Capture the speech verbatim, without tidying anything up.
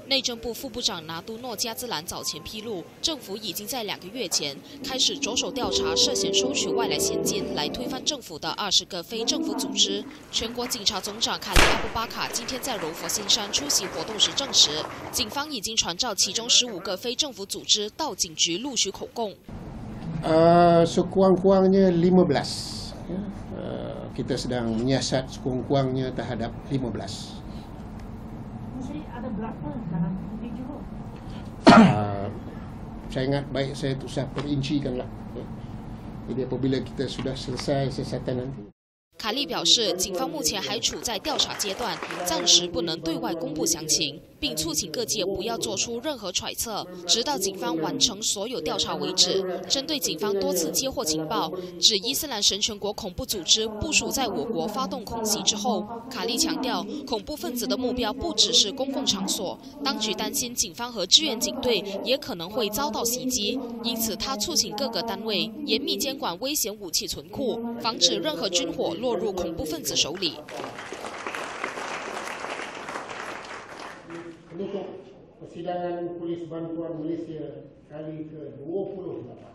内政部副部长拿督诺加兹兰早前披露，政府已经在两个月前开始着手调查涉嫌收取外来现金来推翻政府的二十个非政府组织。全国警察总长卡里阿布巴卡今天在柔佛新山出席活动时证实，警方已经传召其中十五个非政府组织到警局录取口供。 Uh, sekurang-kurangnya lima belas. Uh, kita sedang menyiasat sekurang-kurangnya terhadap lima belas. Ada berapa dalam video? Uh, saya ingat baik saya tak usah perincikanlah. Jadi apabila kita sudah selesai siasatan nanti. 卡利表示，警方目前还处在调查阶段，暂时不能对外公布详情，并促请各界不要做出任何揣测，直到警方完成所有调查为止。针对警方多次接获情报，指伊斯兰神权国恐怖组织部署在我国发动空袭之后，卡利强调，恐怖分子的目标不只是公共场所，当局担心警方和志愿警队也可能会遭到袭击，因此他促请各个单位严密监管危险武器存库，防止任何军火落入恐怖分子手里。 Penutup persidangan Polis Bantuan Malaysia kali ke dua puluh lapan.